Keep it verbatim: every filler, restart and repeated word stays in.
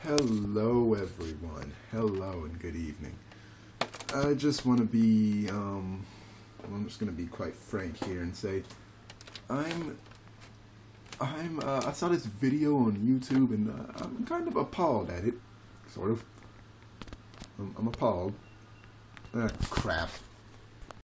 Hello everyone, hello and good evening. I just want to be, um, well, I'm just going to be quite frank here and say, I'm, I'm, uh, I saw this video on YouTube and uh, I'm kind of appalled at it, sort of. I'm, I'm appalled. Ah, crap.